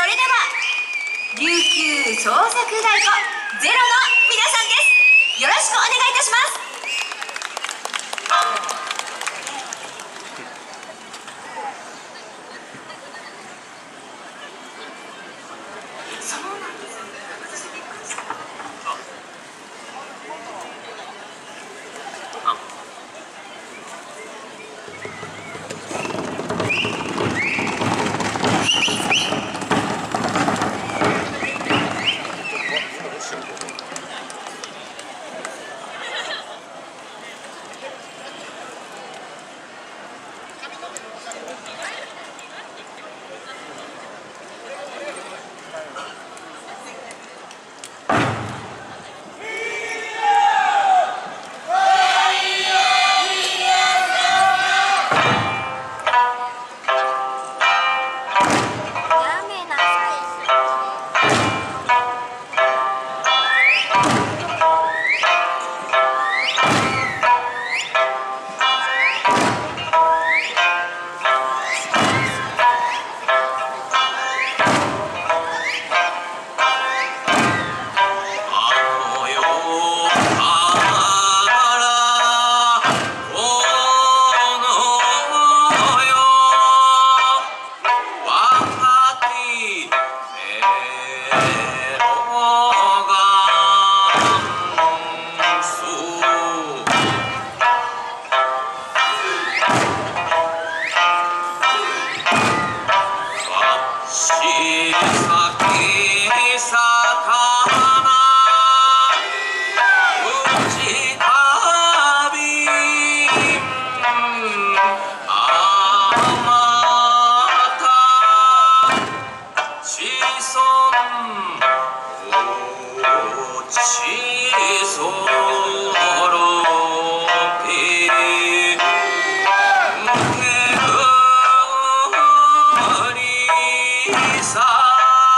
れでは琉球創作太鼓ゼロの皆さんです。よろしくお願いいたします。 さ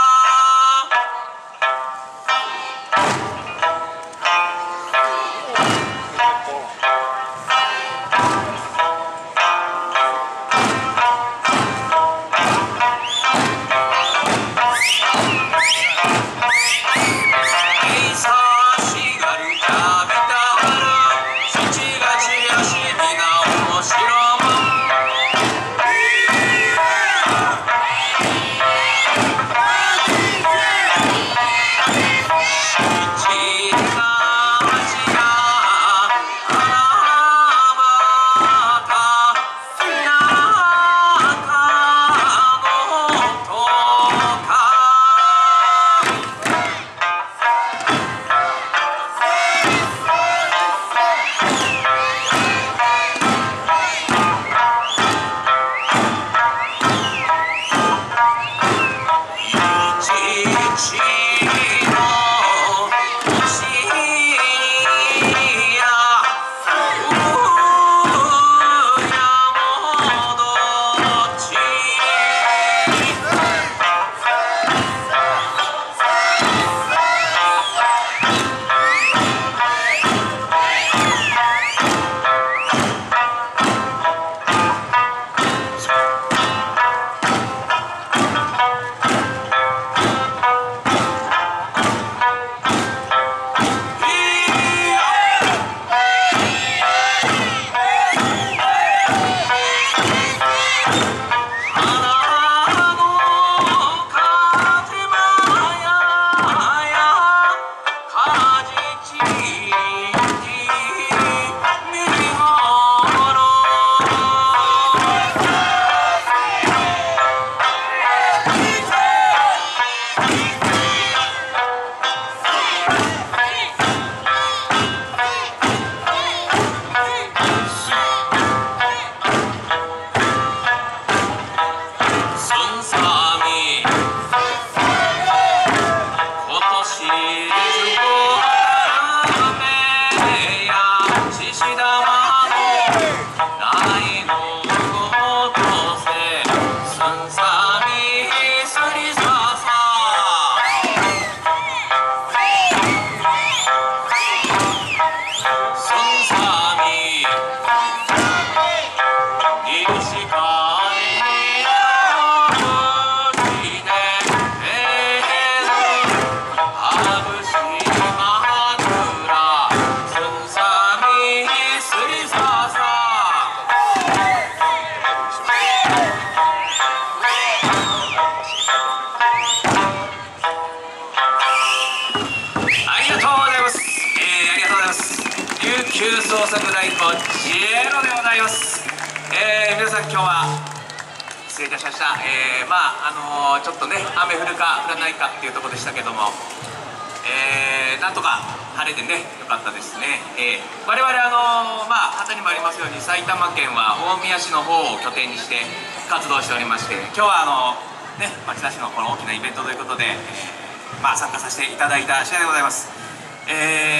作太鼓ジエロでございます。皆さん今日は失礼いたしました。ちょっとね雨降るか降らないかっていうところでしたけども、なんとか晴れてねよかったですね。我々旗にもありますように埼玉県は大宮市の方を拠点にして活動しておりまして、今日は町田市のこの大きなイベントということで、参加させていただいた次第でございます。アウ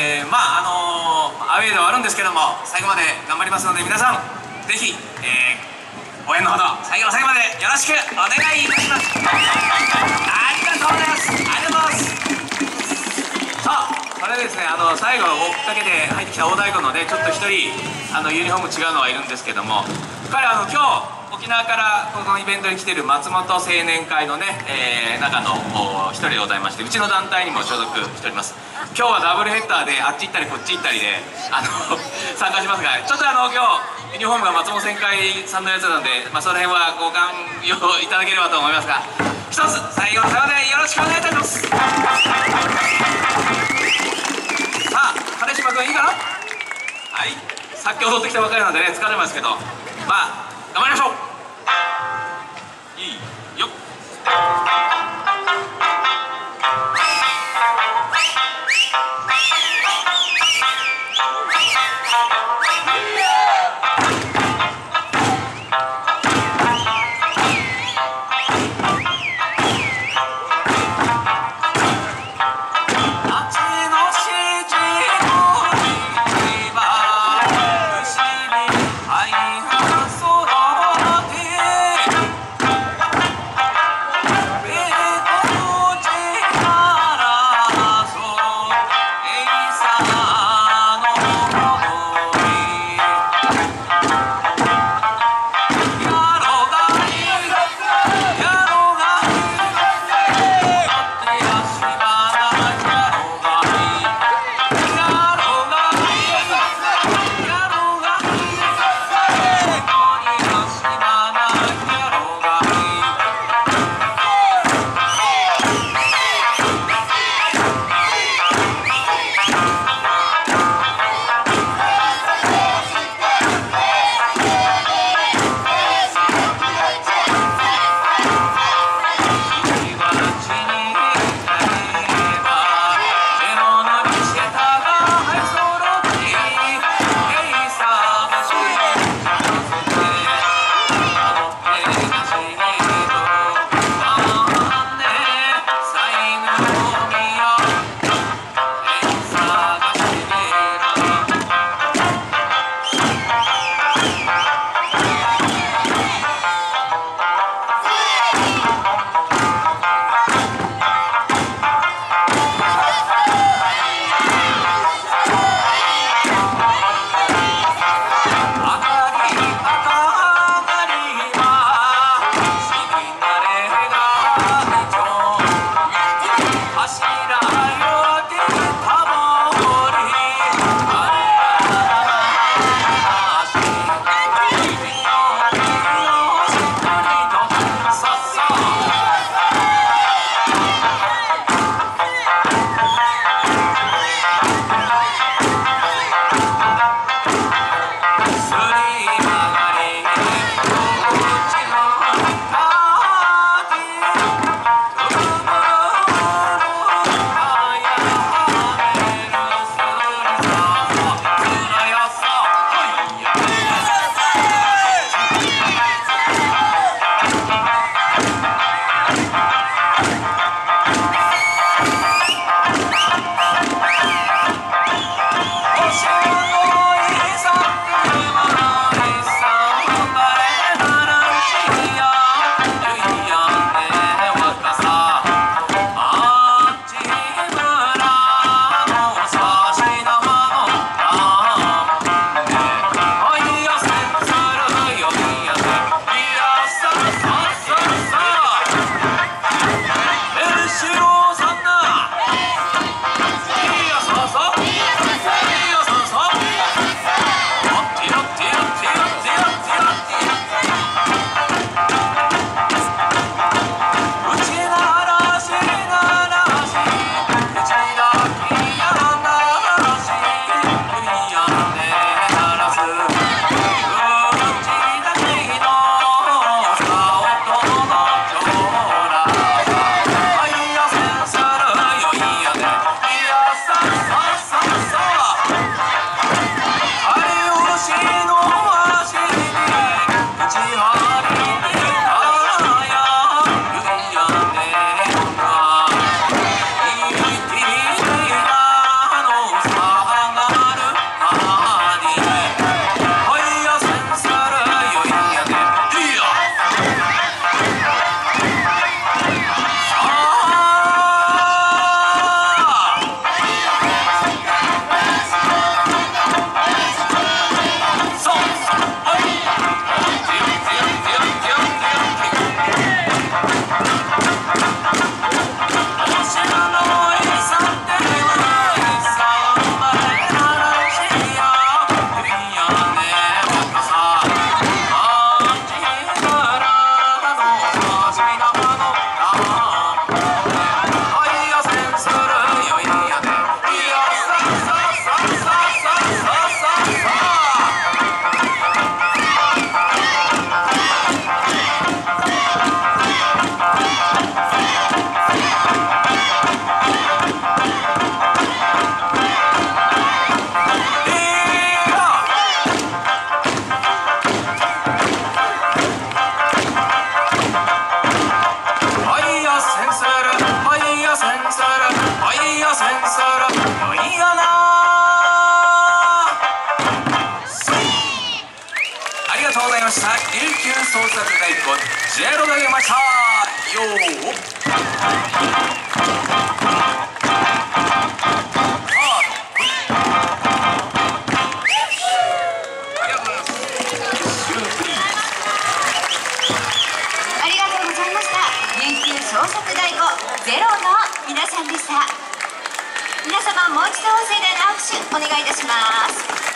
ェーではあるんですけども最後まで頑張りますので、皆さんぜひ、応援のほど最後の最後までよろしくお願いいたします。ありがとうございます。ありがとうございます。さあこれですね、最後追っかけて入ってきた大太鼓のねちょっと一人ユニフォーム違うのはいるんですけども、彼今日沖縄からこのイベントに来ている松本青年会のね、中の一人でございまして、うちの団体にも所属しております。今日はダブルヘッダーであっち行ったりこっち行ったりで参加しますが、ちょっと今日ユニフォームが松本青年会さんのやつなんで、その辺はご勘用いただければと思いますが、一つ最後の最後までよろしくお願いいたします。さあ金島君いいかな。はい、さっき踊ってきたばかりなんでね疲れますけど、頑張りましょう。いいよ。「 いました。琉球創作太鼓ジェロが出ましたよー。 ありがとうございました。琉球創作太鼓ゼロの皆さんでした。皆様もう一度盛大な拍手お願いいたします。